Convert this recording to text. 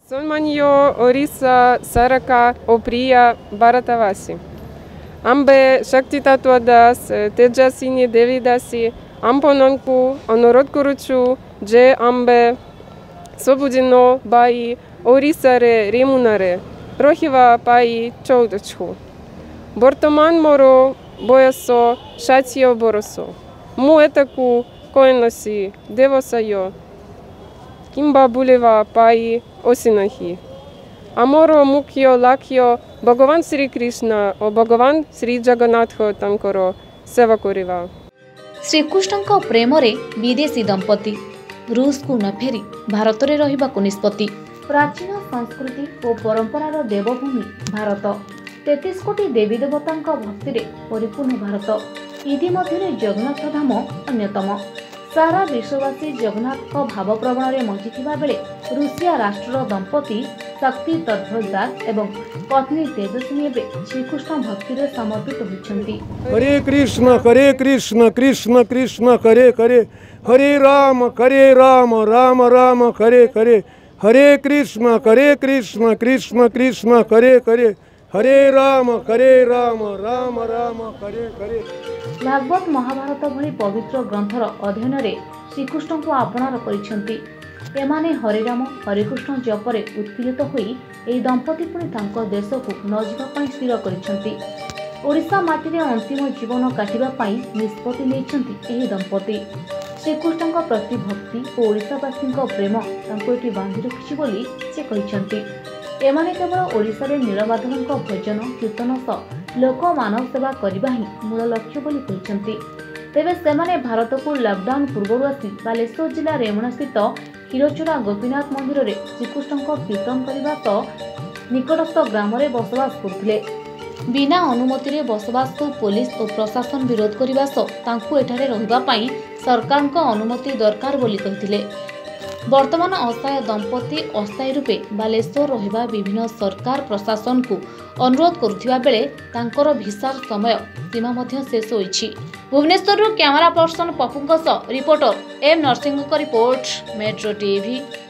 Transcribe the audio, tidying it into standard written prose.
सम्मानीय ओरिसा सरका ओप्रिया भारतवासी आम्बे शक्ति तत्वदास तेजस्विनी देवीदासी आम्पनंकु अनुरोध करुछु जे आम्बे सबुदिनो बाई ओरिसा रे रेमुनारे रहिवा पाई चौदछु वर्तमान मोरो बयस 60 बरस मु एतकु कोइनसी देवसायो किंबा बुलेवा पाई ओसिनही आमर मुख्य लक्ष्य भगवान श्री कृष्ण और भगवान श्री जगन्नाथ तंकर सेवा करिवा। श्रीकृष्ण प्रेम रे विदेशी दंपति रूस को न फेरी भारत रे रहिबाकु निष्पत्ति। प्राचीन संस्कृति और परंपरार देवभूमि भारत 33 कोटी देवी देवतांक भक्ति रे परिपूर्ण भारत इतिमध्ये जगन्नाथ धाम अन्यतम। सारा विश्ववासी जगन्नाथ भाव प्रवण में मजिथिबा बेले रूसिया राष्ट्र दंपति शक्ति तद्भुत दास एवं पत्नी तेजस्विनी श्रीकृष्ण भक्ति रे समर्पित होइछन्ति। हरे कृष्ण कृष्ण कृष्ण करे हरे राम राम राम करे हरे कृष्ण कृष्ण कृष्ण करे हरे राम राम राम करे। भागवत महाभारत भली पवित्र ग्रंथर अध्ययन रे श्रीकृष्ण को आपणार करिछन्ति। एमाने हरिराम हरिकृष्ण जपरे उत्पीड़ित होई एही दंपति पुणी तांको देश को न जिबा पई स्थिर करिछन्ति। ओडिशा माटी रे अंतिम जीवन काटिबा पई निष्पत्ति नेइछन्ति एही दंपति। श्रीकृष्ण प्रति भक्ति और ओडिशावासी प्रेम तांको एठी बांधि रखिछि बोली से कहिछन्ति। एमाने केवल ओडिशा रे नीलमाधवन भजन कीर्तन सह लोक मानव सेवा करबा ही मूल लक्ष्य बोली कहिछन्ति। तेबे सेमाने भारत को लॉकडाउन पूर्व आसी बालेश्वर जिला रेमुणा स्थित क्षीरचोरा गोपीनाथ मंदिर रे श्रीकृष्ण कीर्तन करबा सह निकटस्थ ग्राम रे बसवास करथिले। बिना अनुमति रे बसवास को पुलिस और प्रशासन विरोध करबा सह तांकु एठारे रहिबा पई सरकार को अनुमति दरकार बोली कहिथिले। वर्तमान असहाय दंपति अस्थायी रूपे बालेश्वर रहिबा विभिन्न सरकार प्रशासन को अनुरोध करुथिबा बेले तांकर भिसार समय सीमा मध्य शेष होईछि। भुवनेश्वर कैमरा पर्सन पपुंक सह रिपोर्टर एम नरसिंह को रिपोर्ट मेट्रो टीवी।